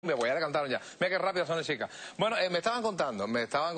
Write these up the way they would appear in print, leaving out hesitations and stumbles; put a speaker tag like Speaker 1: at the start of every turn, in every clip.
Speaker 1: Pues ya le cantaron ya. Mira qué rápidas son las chicas. Bueno, me estaban contando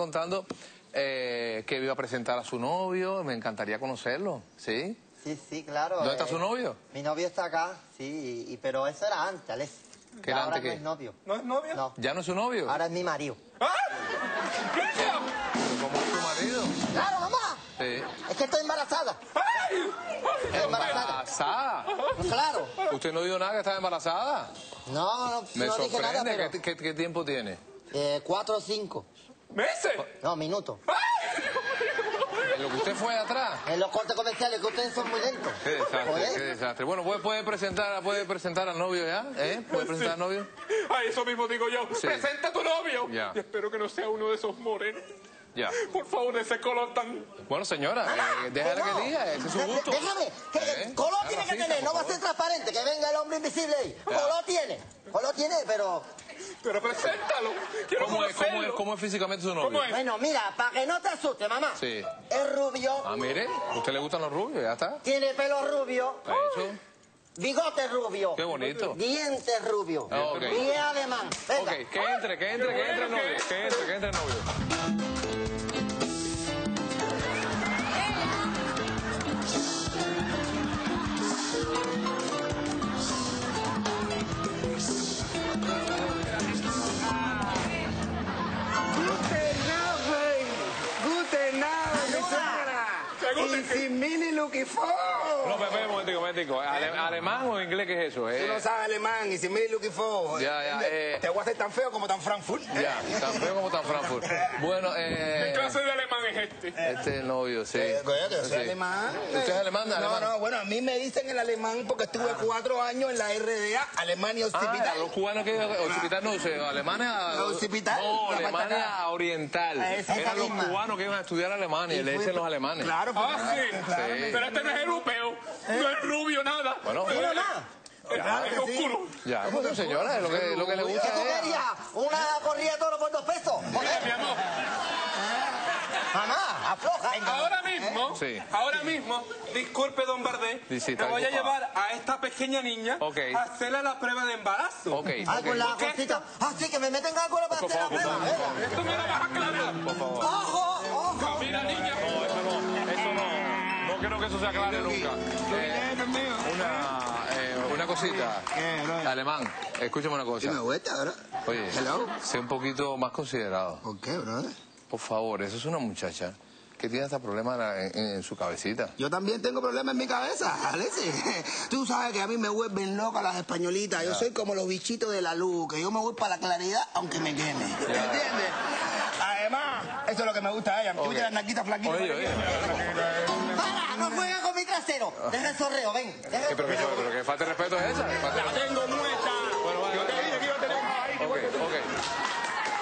Speaker 1: que iba a presentar a su novio. Me encantaría conocerlo, ¿sí?
Speaker 2: Sí, claro.
Speaker 1: ¿Dónde está su novio?
Speaker 2: Mi novio está acá, sí, pero eso era antes, Alex.
Speaker 1: ¿Qué era antes
Speaker 2: qué? Ahora no es novio.
Speaker 3: ¿No es novio?
Speaker 2: No.
Speaker 1: ¿Ya no es su novio?
Speaker 2: Ahora es mi marido.
Speaker 3: ¡Ah!
Speaker 1: ¿Cómo es tu marido?
Speaker 2: ¡Claro, mamá!
Speaker 1: Sí.
Speaker 2: Es que estoy embarazada.
Speaker 3: ¡Ay!
Speaker 2: Estoy embarazada.
Speaker 1: ¿Embarazada?
Speaker 2: Pues claro.
Speaker 1: ¿Usted no dijo nada que estaba embarazada?
Speaker 2: No
Speaker 1: Me
Speaker 2: dije nada,
Speaker 1: sorprende.
Speaker 2: pero...
Speaker 1: ¿Qué tiempo tiene?
Speaker 2: 4 o 5.
Speaker 3: ¿Meses?
Speaker 2: No, minutos.
Speaker 1: ¿En lo que usted fue atrás?
Speaker 2: En los cortes comerciales, que ustedes son muy lentos.
Speaker 1: Qué desastre,
Speaker 2: Oye.
Speaker 1: qué desastre. Bueno, ¿puede presentar al novio ya? ¿Puede presentar al novio?
Speaker 3: Ay, eso mismo digo yo.
Speaker 1: Sí.
Speaker 3: Presenta a tu novio.
Speaker 1: Ya.
Speaker 3: Y espero que no sea uno de esos morenos.
Speaker 1: Ya.
Speaker 3: Por favor, de ese color tan...
Speaker 1: Bueno, señora, déjala que diga, ese es su gusto.
Speaker 2: Déjame, color tiene que tener, no va a ser transparente, que venga el hombre invisible ahí. Color tiene, pero...
Speaker 3: Pero preséntalo. Quiero conocerlo.
Speaker 1: ¿Cómo es físicamente su novio?
Speaker 3: ¿Cómo es?
Speaker 2: Bueno, mira, para que no te asustes, mamá.
Speaker 1: Sí.
Speaker 2: Es rubio.
Speaker 1: Ah, mire, ¿a usted le gustan los rubios? Ya está.
Speaker 2: Tiene pelo rubio.
Speaker 1: Eso.
Speaker 2: Bigote rubio.
Speaker 1: Qué bonito.
Speaker 2: Dientes rubios.
Speaker 1: Ah, ok.
Speaker 2: Y es alemán. Venga.
Speaker 1: Ok, que entre el novio. Que entre el novio.
Speaker 4: Guten Abend, mi señora. Y sin mini Lucky Four.
Speaker 1: No, Pepe, un momentico. ¿Alemán o inglés qué es eso?
Speaker 4: Tú no sabes alemán y sin mini Lucky Four.
Speaker 1: Ya,
Speaker 4: Te voy a hacer tan feo como tan Frankfurt.
Speaker 1: Ya, tan feo como tan Frankfurt. Bueno,
Speaker 3: ¿Qué clase de alemán es este?
Speaker 1: este es el novio, sí.
Speaker 4: Coño, que yo soy
Speaker 1: Sí.
Speaker 4: alemán.
Speaker 1: ¿Usted es alemán?
Speaker 4: No, bueno, a mí me dicen el alemán porque estuve 4 años en la RDA, Alemania Occipital.
Speaker 1: Los cubanos que occipital no sé, Alemania.
Speaker 4: Occipital,
Speaker 1: No,
Speaker 4: la
Speaker 1: Alemania
Speaker 4: patata.
Speaker 1: oriental.
Speaker 4: Esa
Speaker 1: Eran los
Speaker 4: misma.
Speaker 1: cubanos que iban a estudiar Alemania, le dicen los alemanes.
Speaker 4: Claro,
Speaker 3: Ah, sí.
Speaker 4: claramente.
Speaker 3: Pero este no es europeo. No es rubio, nada.
Speaker 1: Bueno,
Speaker 2: Mira, mamá.
Speaker 3: Es oscuro.
Speaker 1: ya, bueno, señora, es lo que le gusta.
Speaker 2: ¿Tú querías una corrida de toro por 2 pesos?
Speaker 3: Mira, mi amor.
Speaker 2: Mamá, afloja.
Speaker 3: Ahora mismo, disculpe, don Bardé,
Speaker 1: Sí,
Speaker 3: te voy a
Speaker 1: ocupado.
Speaker 3: llevar a esta pequeña niña
Speaker 1: Ok.
Speaker 3: a hacerle la prueba de embarazo.
Speaker 1: Ok,
Speaker 2: Algo en la
Speaker 3: ¿Por qué?
Speaker 2: cosita. Ah, sí, que me meten algo para hacer la prueba. Venga.
Speaker 3: Esto me lo vas a aclarar.
Speaker 1: por favor.
Speaker 2: Ojo.
Speaker 3: Mira, niña.
Speaker 1: No, eso no. No creo que eso se aclare nunca. Una cosita. Alemán, escúchame una cosa.
Speaker 4: Dime vuelta, ¿verdad?
Speaker 1: Oye,
Speaker 4: Hello.
Speaker 1: sé un poquito más considerado.
Speaker 4: ¿Por qué, brother?
Speaker 1: Por favor, eso es una muchacha que tiene hasta problemas en su cabecita.
Speaker 4: Yo también tengo problemas en mi cabeza, Alexis. Tú sabes que a mí me vuelven locas las españolitas. Yo soy como los bichitos de la luz, que yo me voy para la claridad aunque me queme. ¿Entiendes? Además, eso es lo que me gusta a ella. ¿Tú las naquitas flaquitas?
Speaker 1: Oye.
Speaker 2: Para,